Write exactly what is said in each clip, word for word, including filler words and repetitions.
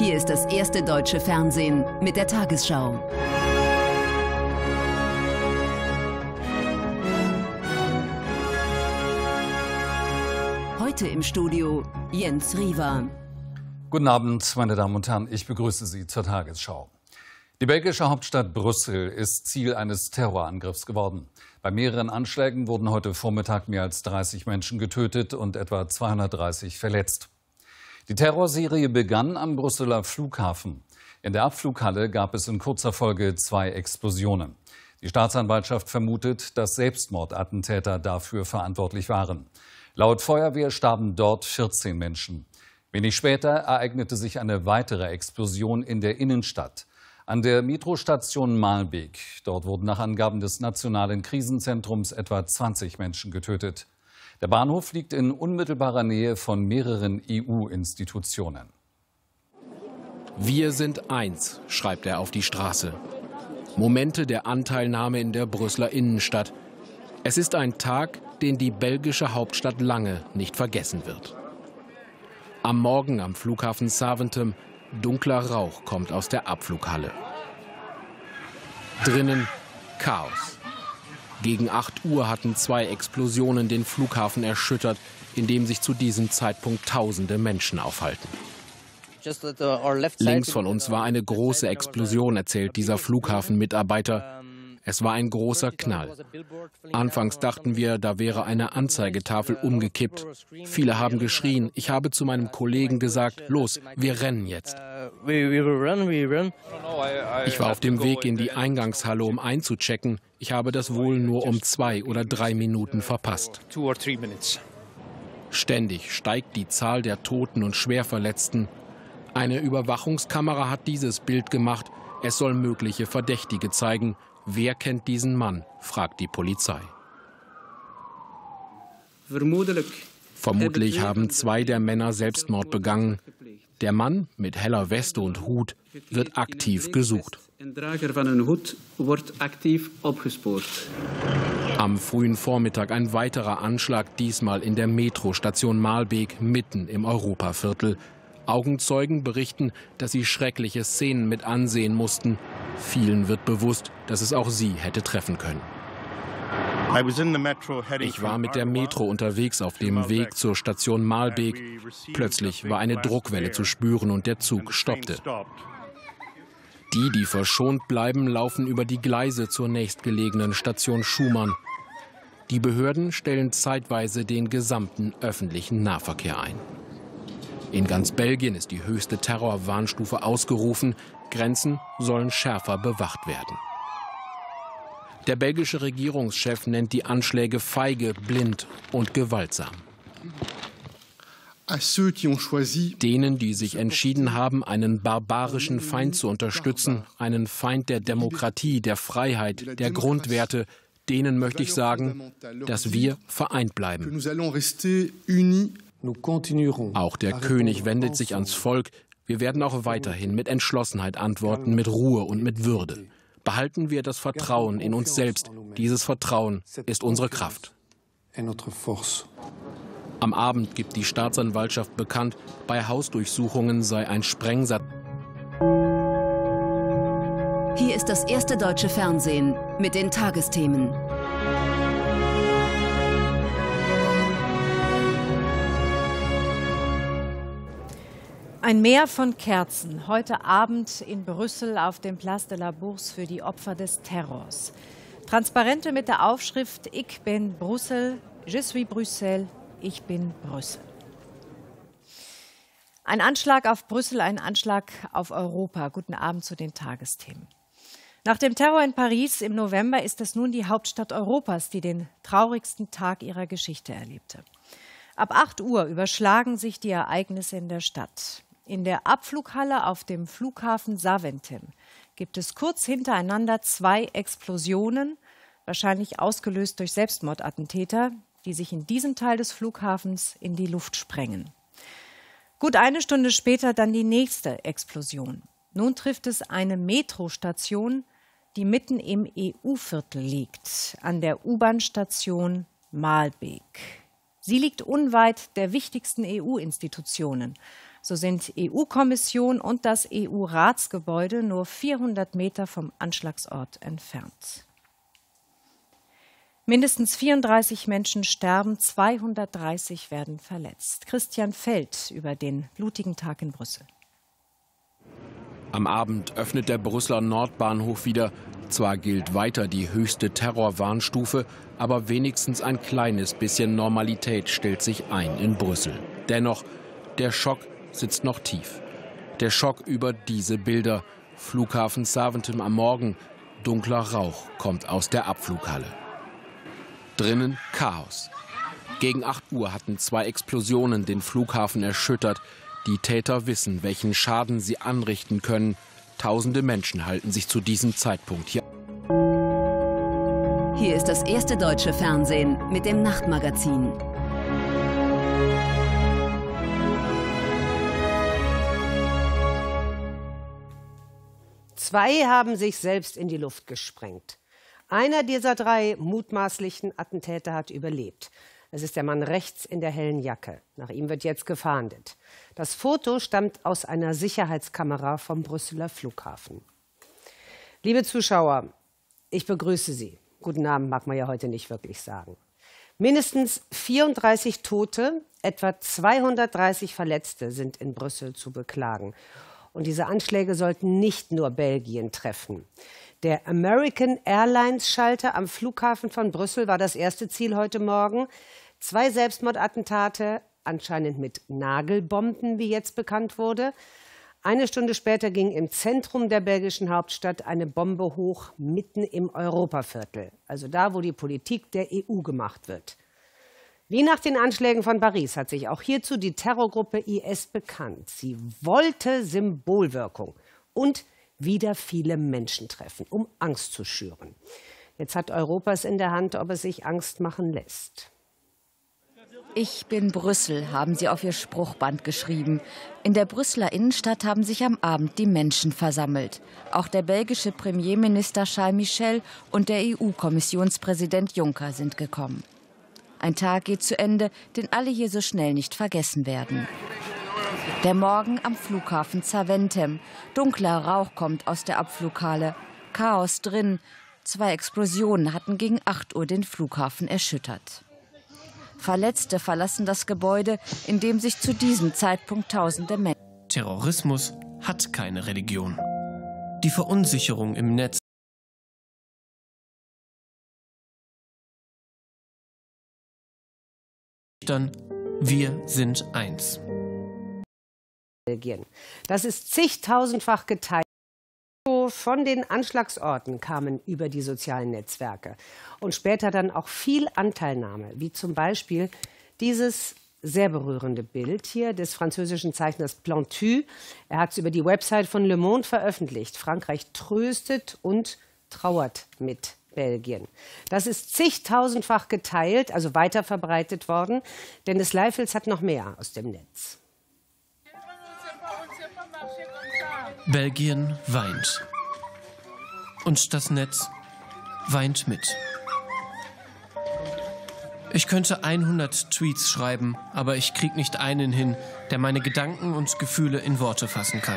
Hier ist das erste deutsche Fernsehen mit der Tagesschau. Heute im Studio Jens Riva. Guten Abend, meine Damen und Herren. Ich begrüße Sie zur Tagesschau. Die belgische Hauptstadt Brüssel ist Ziel eines Terrorangriffs geworden. Bei mehreren Anschlägen wurden heute Vormittag mehr als dreißig Menschen getötet und etwa zweihundertdreißig verletzt. Die Terrorserie begann am Brüsseler Flughafen. In der Abflughalle gab es in kurzer Folge zwei Explosionen. Die Staatsanwaltschaft vermutet, dass Selbstmordattentäter dafür verantwortlich waren. Laut Feuerwehr starben dort vierzehn Menschen. Wenig später ereignete sich eine weitere Explosion in der Innenstadt. An der Metrostation Maalbeek. Dort wurden nach Angaben des Nationalen Krisenzentrums etwa zwanzig Menschen getötet. Der Bahnhof liegt in unmittelbarer Nähe von mehreren E U-Institutionen. Wir sind eins, schreibt er auf die Straße. Momente der Anteilnahme in der Brüsseler Innenstadt. Es ist ein Tag, den die belgische Hauptstadt lange nicht vergessen wird. Am Morgen am Flughafen Zaventem, dunkler Rauch kommt aus der Abflughalle. Drinnen Chaos. Gegen acht Uhr hatten zwei Explosionen den Flughafen erschüttert, in dem sich zu diesem Zeitpunkt tausende Menschen aufhalten. Links von uns war eine große Explosion, erzählt dieser Flughafenmitarbeiter. Es war ein großer Knall. Anfangs dachten wir, da wäre eine Anzeigetafel umgekippt. Viele haben geschrien. Ich habe zu meinem Kollegen gesagt, los, wir rennen jetzt. Ich war auf dem Weg in die Eingangshalle, um einzuchecken. Ich habe das wohl nur um zwei oder drei Minuten verpasst. Ständig steigt die Zahl der Toten und Schwerverletzten. Eine Überwachungskamera hat dieses Bild gemacht. Es soll mögliche Verdächtige zeigen. Wer kennt diesen Mann, fragt die Polizei. Vermutlich haben zwei der Männer Selbstmord begangen. Der Mann mit heller Weste und Hut wird aktiv gesucht. Am frühen Vormittag ein weiterer Anschlag, diesmal in der Metrostation Maalbeek, mitten im Europaviertel. Augenzeugen berichten, dass sie schreckliche Szenen mit ansehen mussten. Vielen wird bewusst, dass es auch sie hätte treffen können. Ich war mit der Metro unterwegs auf dem Weg zur Station Maalbeek. Plötzlich war eine Druckwelle zu spüren und der Zug stoppte. Die, die verschont bleiben, laufen über die Gleise zur nächstgelegenen Station Schumann. Die Behörden stellen zeitweise den gesamten öffentlichen Nahverkehr ein. In ganz Belgien ist die höchste Terrorwarnstufe ausgerufen. Grenzen sollen schärfer bewacht werden. Der belgische Regierungschef nennt die Anschläge feige, blind und gewaltsam. Denen, die sich entschieden haben, einen barbarischen Feind zu unterstützen, einen Feind der Demokratie, der Freiheit, der Grundwerte, denen möchte ich sagen, dass wir vereint bleiben. Auch der König wendet sich ans Volk. Wir werden auch weiterhin mit Entschlossenheit antworten, mit Ruhe und mit Würde. Behalten wir das Vertrauen in uns selbst. Dieses Vertrauen ist unsere Kraft. Am Abend gibt die Staatsanwaltschaft bekannt, bei Hausdurchsuchungen sei ein Sprengsatz. Hier ist das erste deutsche Fernsehen mit den Tagesthemen. Ein Meer von Kerzen heute Abend in Brüssel auf dem Place de la Bourse für die Opfer des Terrors. Transparente mit der Aufschrift Ich bin Brüssel, Je suis Bruxelles, ich bin Brüssel. Ein Anschlag auf Brüssel, ein Anschlag auf Europa. Guten Abend zu den Tagesthemen. Nach dem Terror in Paris im November ist es nun die Hauptstadt Europas, die den traurigsten Tag ihrer Geschichte erlebte. Ab acht Uhr überschlagen sich die Ereignisse in der Stadt. In der Abflughalle auf dem Flughafen Zaventem gibt es kurz hintereinander zwei Explosionen, wahrscheinlich ausgelöst durch Selbstmordattentäter, die sich in diesem Teil des Flughafens in die Luft sprengen. Gut eine Stunde später dann die nächste Explosion. Nun trifft es eine Metrostation, die mitten im E U-Viertel liegt, an der U-Bahn-Station Maalbeek. Sie liegt unweit der wichtigsten E U-Institutionen. So sind E U-Kommission und das E U-Ratsgebäude nur vierhundert Meter vom Anschlagsort entfernt. Mindestens vierunddreißig Menschen sterben, zweihundertdreißig werden verletzt. Christian Feld über den blutigen Tag in Brüssel. Am Abend öffnet der Brüsseler Nordbahnhof wieder. Zwar gilt weiter die höchste Terrorwarnstufe, aber wenigstens ein kleines bisschen Normalität stellt sich ein in Brüssel. Dennoch, der Schock sitzt noch tief. Der Schock über diese Bilder. Flughafen Zaventem am Morgen. Dunkler Rauch kommt aus der Abflughalle. Drinnen Chaos. Gegen acht Uhr hatten zwei Explosionen den Flughafen erschüttert. Die Täter wissen, welchen Schaden sie anrichten können. Tausende Menschen halten sich zu diesem Zeitpunkt hier. Hier ist das erste deutsche Fernsehen mit dem Nachtmagazin. Zwei haben sich selbst in die Luft gesprengt. Einer dieser drei mutmaßlichen Attentäter hat überlebt. Es ist der Mann rechts in der hellen Jacke. Nach ihm wird jetzt gefahndet. Das Foto stammt aus einer Sicherheitskamera vom Brüsseler Flughafen. Liebe Zuschauer, ich begrüße Sie. Guten Abend mag man ja heute nicht wirklich sagen. Mindestens vierunddreißig Tote, etwa zweihundertdreißig Verletzte sind in Brüssel zu beklagen. Und diese Anschläge sollten nicht nur Belgien treffen. Der American Airlines Schalter am Flughafen von Brüssel war das erste Ziel heute Morgen. Zwei Selbstmordattentate, anscheinend mit Nagelbomben, wie jetzt bekannt wurde. Eine Stunde später ging im Zentrum der belgischen Hauptstadt eine Bombe hoch, mitten im Europaviertel. Also da, wo die Politik der E U gemacht wird. Wie nach den Anschlägen von Paris hat sich auch hierzu die Terrorgruppe I S bekannt. Sie wollte Symbolwirkung und wieder viele Menschen treffen, um Angst zu schüren. Jetzt hat Europa es in der Hand, ob es sich Angst machen lässt. Ich bin Brüssel, haben sie auf ihr Spruchband geschrieben. In der Brüsseler Innenstadt haben sich am Abend die Menschen versammelt. Auch der belgische Premierminister Charles Michel und der E U-Kommissionspräsident Juncker sind gekommen. Ein Tag geht zu Ende, den alle hier so schnell nicht vergessen werden. Der Morgen am Flughafen Zaventem. Dunkler Rauch kommt aus der Abflughalle. Chaos drin. Zwei Explosionen hatten gegen acht Uhr den Flughafen erschüttert. Verletzte verlassen das Gebäude, in dem sich zu diesem Zeitpunkt tausende Menschen. Terrorismus hat keine Religion. Die Verunsicherung im Netz. Wir sind eins. Das ist zigtausendfach geteilt. Von den Anschlagsorten kamen über die sozialen Netzwerke und später dann auch viel Anteilnahme, wie zum Beispiel dieses sehr berührende Bild hier des französischen Zeichners Plantu. Er hat es über die Website von Le Monde veröffentlicht. Frankreich tröstet und trauert mit Belgien. Das ist zigtausendfach geteilt, also weiterverbreitet worden, denn des Leifels hat noch mehr aus dem Netz. Belgien weint. Und das Netz weint mit. Ich könnte hundert Tweets schreiben, aber ich krieg nicht einen hin, der meine Gedanken und Gefühle in Worte fassen kann.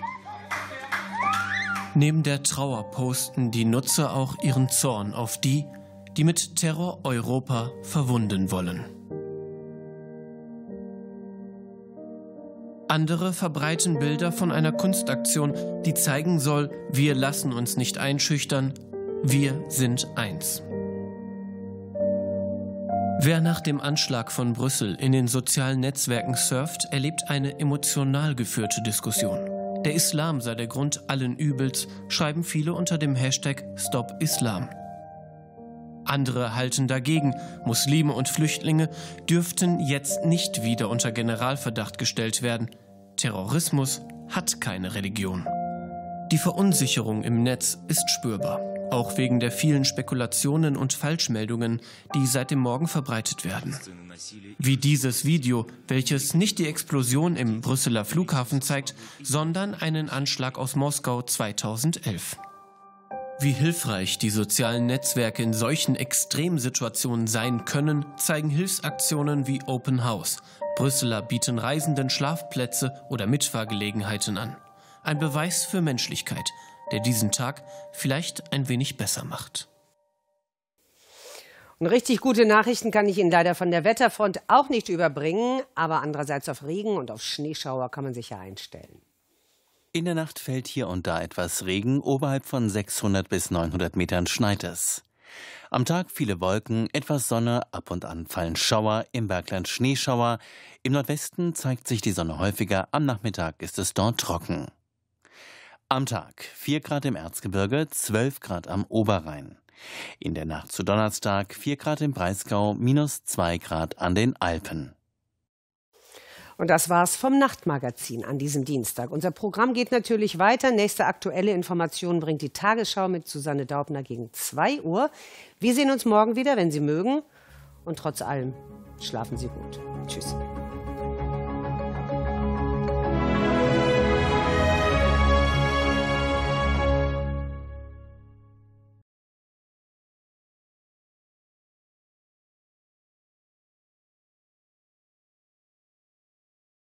Neben der Trauer posten die Nutzer auch ihren Zorn auf die, die mit Terror Europa verwunden wollen. Andere verbreiten Bilder von einer Kunstaktion, die zeigen soll, wir lassen uns nicht einschüchtern, wir sind eins. Wer nach dem Anschlag von Brüssel in den sozialen Netzwerken surft, erlebt eine emotional geführte Diskussion. Der Islam sei der Grund allen Übels, schreiben viele unter dem Hashtag Stop Islam. Andere halten dagegen, Muslime und Flüchtlinge dürften jetzt nicht wieder unter Generalverdacht gestellt werden. Terrorismus hat keine Religion. Die Verunsicherung im Netz ist spürbar, auch wegen der vielen Spekulationen und Falschmeldungen, die seit dem Morgen verbreitet werden. Wie dieses Video, welches nicht die Explosion im Brüsseler Flughafen zeigt, sondern einen Anschlag aus Moskau zweitausendelf. Wie hilfreich die sozialen Netzwerke in solchen Extremsituationen sein können, zeigen Hilfsaktionen wie Open House. Brüsseler bieten Reisenden Schlafplätze oder Mitfahrgelegenheiten an. Ein Beweis für Menschlichkeit, der diesen Tag vielleicht ein wenig besser macht. Und richtig gute Nachrichten kann ich Ihnen leider von der Wetterfront auch nicht überbringen, aber andererseits auf Regen und auf Schneeschauer kann man sich ja einstellen. In der Nacht fällt hier und da etwas Regen, oberhalb von sechshundert bis neunhundert Metern schneit es. Am Tag viele Wolken, etwas Sonne, ab und an fallen Schauer, im Bergland Schneeschauer. Im Nordwesten zeigt sich die Sonne häufiger, am Nachmittag ist es dort trocken. Am Tag vier Grad im Erzgebirge, zwölf Grad am Oberrhein. In der Nacht zu Donnerstag vier Grad im Breisgau, minus zwei Grad an den Alpen. Und das war's vom Nachtmagazin an diesem Dienstag. Unser Programm geht natürlich weiter. Nächste aktuelle Informationen bringt die Tagesschau mit Susanne Daubner gegen zwei Uhr. Wir sehen uns morgen wieder, wenn Sie mögen. Und trotz allem schlafen Sie gut. Tschüss.